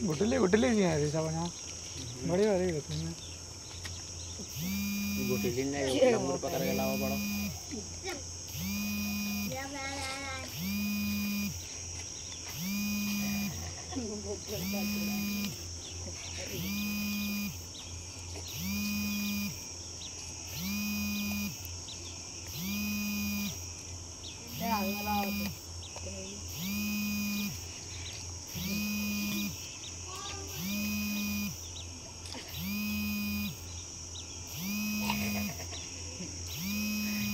गुटली गुटली जी है सब यहाँ बड़ी बड़ी होती हैं गुटली ने नंबर पकड़ के लाओ बड़ा Yeah,